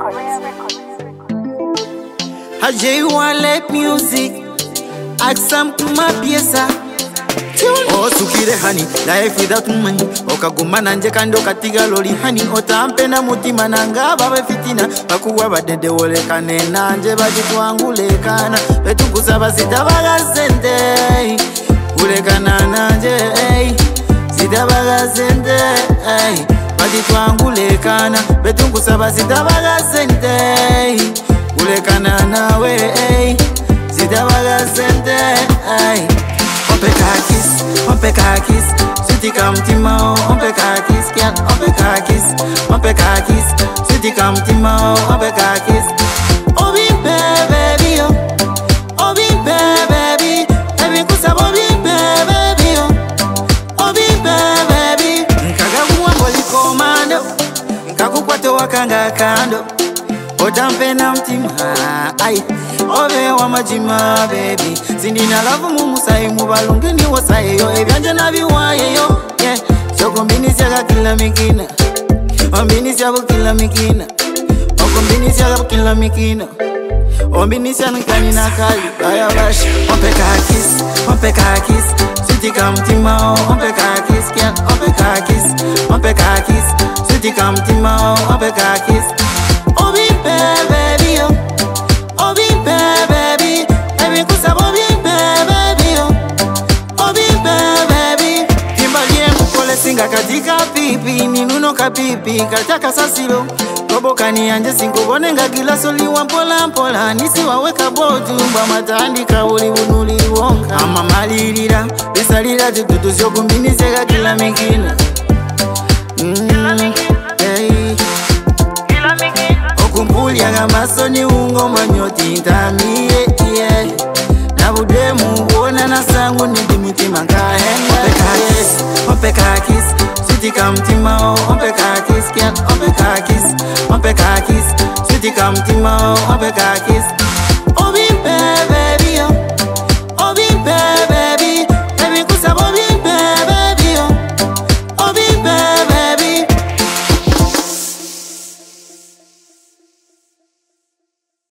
Ajay Wallet music Aksam kuma pieza Oh sukire hani life without money Okagumana nje kando katiga loli hani Otampenda mutima nanga babe fitina Bakuwa badede wole kane nanje bajitwangulekana Betu kusaba sitabaga sente Ulekana nanje sitabaga sente bajitwangulekana Betu kusaba sitabaga sente Ulekana nawe sitabaga sente Ompe kakis, sweetie kamtima ompe kakis, girl ompe kakis, sweetie kamtima ompe kakis. Obi baby oh, obi baby, baby kusabo obi baby oh, obi baby. Nkagabuwa poli komando, nkakukwato wakanga kando. Otampena mtima, ay Obe wa majima baby Sindina lavu mumusai mubalungini wasaye yo Ebyanje nabiwaye yo yeah. Soko mbini siyaga kila mikina Ombini siyabu kila mikina Oko mbini siyaga kila mikina Ombini siyaga nkani nakali Ayabash Ompe kakis Sweetie kamtima ompe kakis Kian ompe kakis Sweetie kamtima ompe kakis Obi baby oh, obi baby, baby kusabo obi baby oh, obi baby. Timbalie mkole singa katika pipi, ninuno kapipi, kataka sasilo. Kobo kani anje sinkubone nga gila soli wampola mpola, nisi waweka boju mba matandika uli unuli wonga. Ama malirira, bisalira tututu sio kumbini sega kila mikina. Kumpulia masoni ungo manyoti intamie yeah. Na budemu uona na sangu nidimitima kahenge Ompe kakis, sweetie kamtima ompe kakis, kian ompe kakis, sweetie kamtima ompe kakis.